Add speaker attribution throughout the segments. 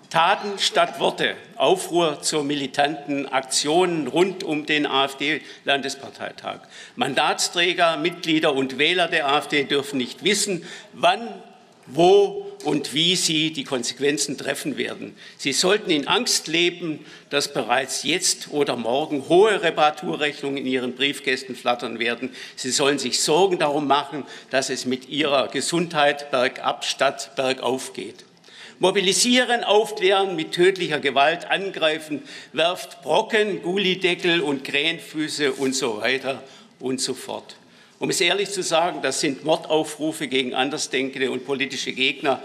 Speaker 1: Taten statt Worte. Aufruhr zur militanten Aktion rund um den AfD-Landesparteitag. Mandatsträger, Mitglieder und Wähler der AfD dürfen nicht wissen, wann, wo und wie sie die Konsequenzen treffen werden. Sie sollten in Angst leben, dass bereits jetzt oder morgen hohe Reparaturrechnungen in ihren Briefkästen flattern werden. Sie sollen sich Sorgen darum machen, dass es mit ihrer Gesundheit bergab statt bergauf geht. Mobilisieren, aufklären, mit tödlicher Gewalt angreifen, werft Brocken, Gullideckel und Krähenfüße und so weiter und so fort. Um es ehrlich zu sagen, das sind Mordaufrufe gegen Andersdenkende und politische Gegner.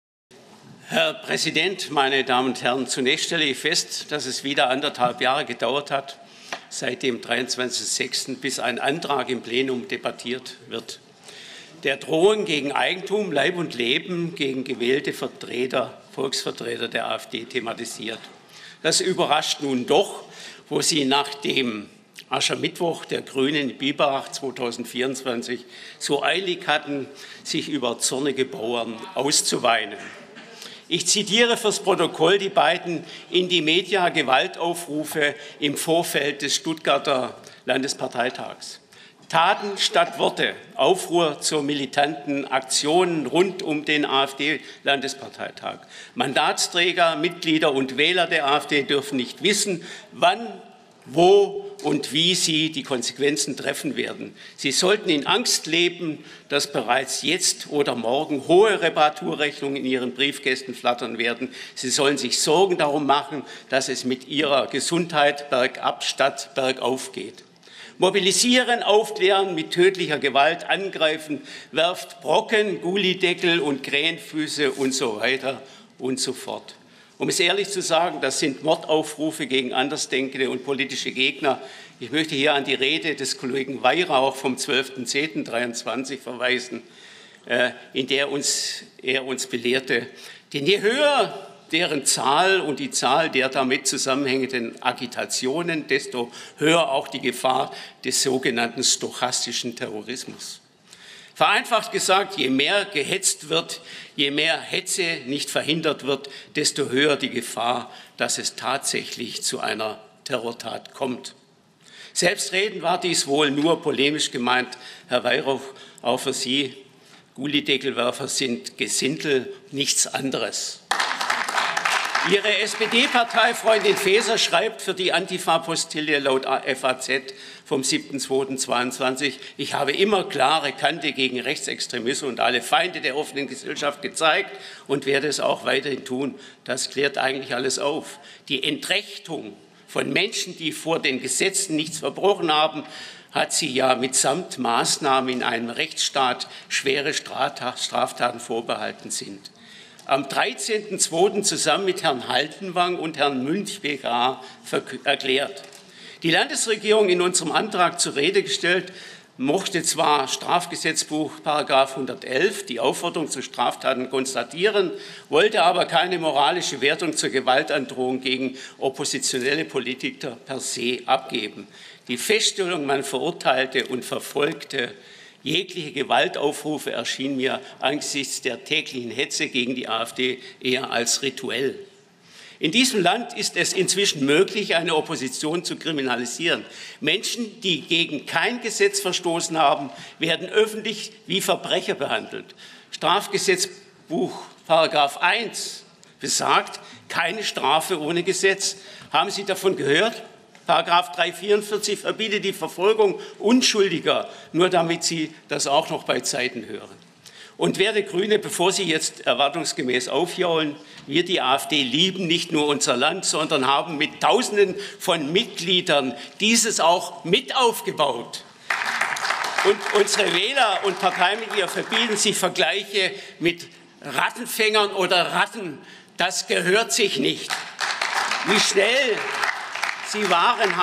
Speaker 1: Herr Präsident, meine Damen und Herren, zunächst stelle ich fest, dass es wieder 1,5 Jahre gedauert hat, seit dem 23.06., bis ein Antrag im Plenum debattiert wird, der Drohung gegen Eigentum, Leib und Leben gegen gewählte Volksvertreter der AfD thematisiert. Das überrascht nun doch, wo sie nach dem Aschermittwoch der Grünen in Biberach 2024 so eilig hatten, sich über zornige Bauern auszuweinen. Ich zitiere fürs Protokoll die beiden Indymedia-Gewaltaufrufe im Vorfeld des Stuttgarter Landesparteitags. Taten statt Worte. Aufruhr zur militanten Aktion rund um den AfD-Landesparteitag. Mandatsträger, Mitglieder und Wähler der AfD dürfen nicht wissen, wann, wo und wie sie die Konsequenzen treffen werden. Sie sollten in Angst leben, dass bereits jetzt oder morgen hohe Reparaturrechnungen in ihren Briefkästen flattern werden. Sie sollen sich Sorgen darum machen, dass es mit ihrer Gesundheit bergab statt bergauf geht. Mobilisieren, aufklären, mit tödlicher Gewalt angreifen, werft Brocken, Gullideckel und Krähenfüße und so weiter und so fort. Um es ehrlich zu sagen, das sind Mordaufrufe gegen Andersdenkende und politische Gegner. Ich möchte hier an die Rede des Kollegen Weihrauch vom 12.10.23 verweisen, in der er uns belehrte. Denn je höher deren Zahl und die Zahl der damit zusammenhängenden Agitationen, desto höher auch die Gefahr des sogenannten stochastischen Terrorismus. Vereinfacht gesagt, je mehr gehetzt wird, je mehr Hetze nicht verhindert wird, desto höher die Gefahr, dass es tatsächlich zu einer Terrortat kommt. Selbstredend war dies wohl nur polemisch gemeint, Herr Weihrauch, auch für Sie. Gullideckelwerfer sind Gesindel, nichts anderes. Ihre SPD-Parteifreundin Faeser schreibt für die Antifa-Postille laut FAZ vom 7.2.22, ich habe immer klare Kante gegen Rechtsextremismus und alle Feinde der offenen Gesellschaft gezeigt und werde es auch weiterhin tun. Das klärt eigentlich alles auf. Die Entrechtung von Menschen, die vor den Gesetzen nichts verbrochen haben, hat sie ja mitsamt Maßnahmen in einem Rechtsstaat schwere Straftaten vorbehalten sind. Am 13.02. zusammen mit Herrn Haltenwang und Herrn Münch BGH erklärt. Die Landesregierung in unserem Antrag zur Rede gestellt, mochte zwar Strafgesetzbuch § 111 die Aufforderung zu Straftaten konstatieren, wollte aber keine moralische Wertung zur Gewaltandrohung gegen oppositionelle Politiker per se abgeben. Die Feststellung, man verurteilte und verfolgte jegliche Gewaltaufrufe erschien mir angesichts der täglichen Hetze gegen die AfD eher als rituell. In diesem Land ist es inzwischen möglich, eine Opposition zu kriminalisieren. Menschen, die gegen kein Gesetz verstoßen haben, werden öffentlich wie Verbrecher behandelt. Strafgesetzbuch § 1 besagt, keine Strafe ohne Gesetz. Haben Sie davon gehört? § 344 verbietet die Verfolgung Unschuldiger, nur damit Sie das auch noch bei Zeiten hören. Und werte Grüne, bevor Sie jetzt erwartungsgemäß aufjaulen, wir, die AfD, lieben nicht nur unser Land, sondern haben mit Tausenden von Mitgliedern dieses auch mit aufgebaut. Und unsere Wähler und Parteimitglieder verbieten sich Vergleiche mit Rattenfängern oder Ratten. Das gehört sich nicht. Wie schnell Sie waren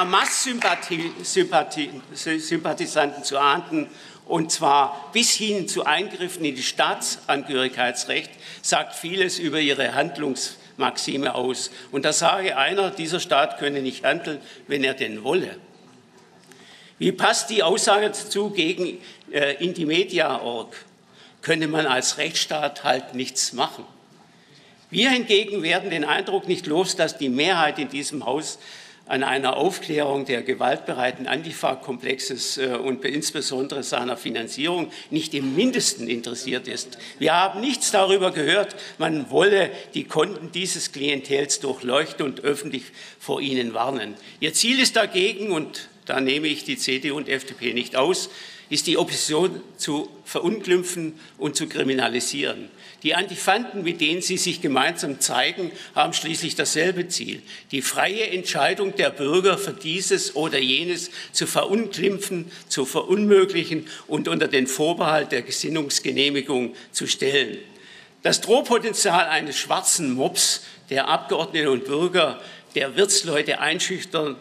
Speaker 1: Hamas-Sympathisanten zu ahnden, und zwar bis hin zu Eingriffen in die Staatsangehörigkeitsrecht, sagt vieles über ihre Handlungsmaxime aus. Und da sage einer, dieser Staat könne nicht handeln, wenn er denn wolle. Wie passt die Aussage dazu gegen Indymedia.org? Könne man als Rechtsstaat halt nichts machen. Wir hingegen werden den Eindruck nicht los, dass die Mehrheit in diesem Haus an einer Aufklärung der gewaltbereiten Antifa-Komplexes und insbesondere seiner Finanzierung nicht im Mindesten interessiert ist. Wir haben nichts darüber gehört, man wolle die Konten dieses Klientels durchleuchten und öffentlich vor ihnen warnen. Ihr Ziel ist dagegen, und da nehme ich die CDU und FDP nicht aus, ist die Opposition zu verunglimpfen und zu kriminalisieren. Die Antifanten, mit denen sie sich gemeinsam zeigen, haben schließlich dasselbe Ziel, die freie Entscheidung der Bürger für dieses oder jenes zu verunglimpfen, zu verunmöglichen und unter den Vorbehalt der Gesinnungsgenehmigung zu stellen. Das Drohpotenzial eines schwarzen Mobs, der Abgeordnete und Bürger, der Wirtsleute einschüchtern,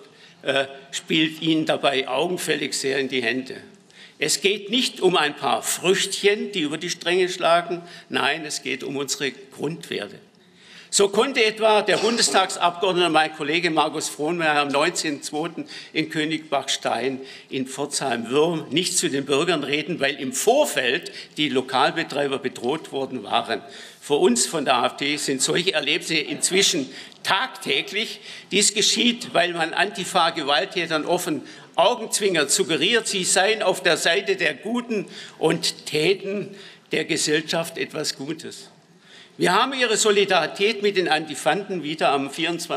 Speaker 1: spielt ihnen dabei augenfällig sehr in die Hände. Es geht nicht um ein paar Früchtchen, die über die Stränge schlagen. Nein, es geht um unsere Grundwerte. So konnte etwa der Bundestagsabgeordnete, mein Kollege Markus Frohnmayer, am 19.02. in Königbachstein in Pforzheim-Würm nicht zu den Bürgern reden, weil im Vorfeld die Lokalbetreiber bedroht worden waren. Für uns von der AfD sind solche Erlebnisse inzwischen tagtäglich. Dies geschieht, weil man Antifa-Gewalttätern offen Augenzwinkern suggeriert, sie seien auf der Seite der Guten und täten der Gesellschaft etwas Gutes. Wir haben ihre Solidarität mit den Antifanten wieder am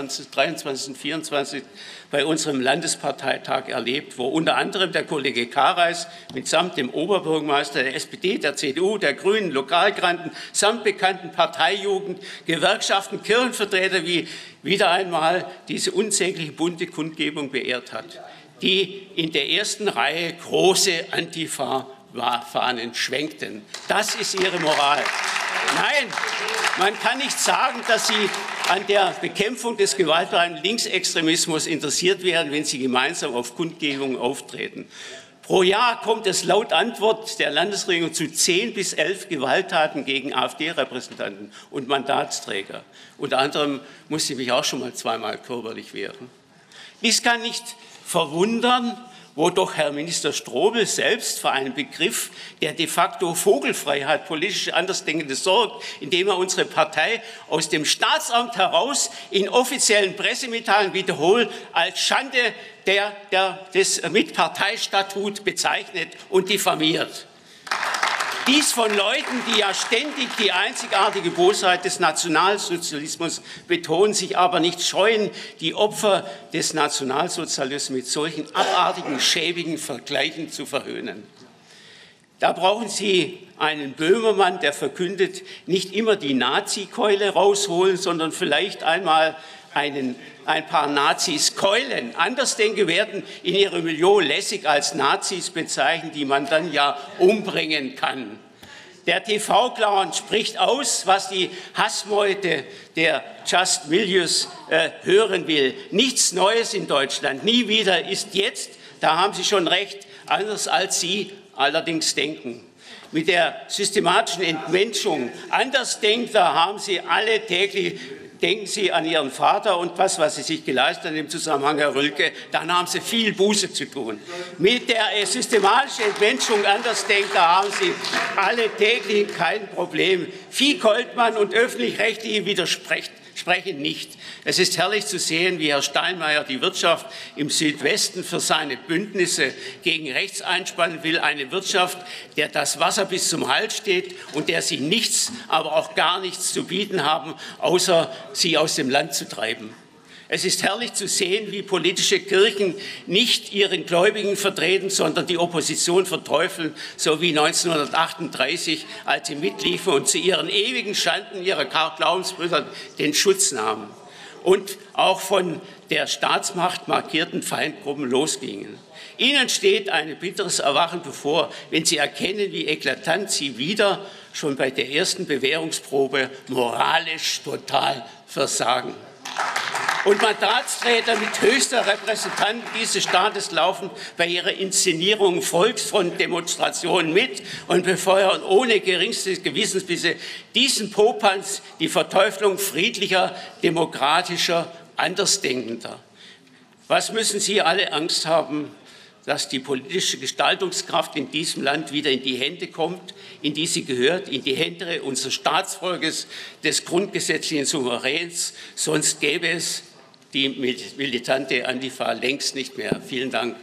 Speaker 1: 23. und 24. bei unserem Landesparteitag erlebt, wo unter anderem der Kollege Kareis mitsamt dem Oberbürgermeister der SPD, der CDU, der Grünen, Lokalgranden samt bekannten Parteijugend, Gewerkschaften, Kirchenvertreter wie wieder einmal diese unsägliche bunte Kundgebung beehrt hat, die in der ersten Reihe große Antifa-Fahnen schwenkten. Das ist ihre Moral. Nein, man kann nicht sagen, dass Sie an der Bekämpfung des gewaltbereiten Linksextremismus interessiert wären, wenn Sie gemeinsam auf Kundgebungen auftreten. Pro Jahr kommt es laut Antwort der Landesregierung zu 10 bis 11 Gewalttaten gegen AfD-Repräsentanten und Mandatsträger. Unter anderem musste ich mich auch schon mal zweimal körperlich wehren. Dies kann nicht verwundern, wo doch Herr Minister Strobel selbst für einen Begriff der de facto Vogelfreiheit politisch Andersdenkende sorgt, indem er unsere Partei aus dem Staatsamt heraus in offiziellen Pressemitteilungen wiederholt als Schande des Mitparteistatut bezeichnet und diffamiert. Dies von Leuten, die ja ständig die einzigartige Bosheit des Nationalsozialismus betonen, sich aber nicht scheuen, die Opfer des Nationalsozialismus mit solchen abartigen, schäbigen Vergleichen zu verhöhnen. Da brauchen Sie einen Böhmermann, der verkündet, nicht immer die Nazi-Keule rausholen, sondern vielleicht einmal ein paar Nazis keulen. Andersdenke werden in ihrem Milieu lässig als Nazis bezeichnet, die man dann ja umbringen kann. Der TV-Clown spricht aus, was die Hassmeute der Just Milieux hören will. Nichts Neues in Deutschland, nie wieder ist jetzt, da haben Sie schon recht, anders als Sie allerdings denken. Mit der systematischen Entmenschung Andersdenkender haben Sie alle täglich. Denken Sie an Ihren Vater und was Sie sich geleistet haben im Zusammenhang, Herr Rülke, dann haben Sie viel Buße zu tun. Mit der systematischen Entmenschung Andersdenker haben Sie alle täglich kein Problem. Vieh Goldmann und Öffentlich-Rechtliche widersprechen nicht. Es ist herrlich zu sehen, wie Herr Steinmeier die Wirtschaft im Südwesten für seine Bündnisse gegen rechts einspannen will. Eine Wirtschaft, der das Wasser bis zum Hals steht und der sie nichts, aber auch gar nichts zu bieten haben, außer sie aus dem Land zu treiben. Es ist herrlich zu sehen, wie politische Kirchen nicht ihren Gläubigen vertreten, sondern die Opposition verteufeln, so wie 1938, als sie mitliefen und zu ihren ewigen Schanden ihrer Glaubensbrüder den Schutz nahmen und auch von der Staatsmacht markierten Feindgruppen losgingen. Ihnen steht ein bitteres Erwachen bevor, wenn Sie erkennen, wie eklatant Sie wieder schon bei der ersten Bewährungsprobe moralisch total versagen. Und Mandatsträger mit höchster Repräsentanten dieses Staates laufen bei ihrer Inszenierung Volksfront-Demonstrationen mit und befeuern ohne geringste Gewissensbisse diesen Popanz, die Verteuflung friedlicher, demokratischer, Andersdenkender. Was müssen Sie alle Angst haben dass die politische Gestaltungskraft in diesem Land wieder in die Hände kommt, in die sie gehört, in die Hände unseres Staatsvolkes, des grundgesetzlichen Souveräns. Sonst gäbe es die militante Antifa längst nicht mehr. Vielen Dank.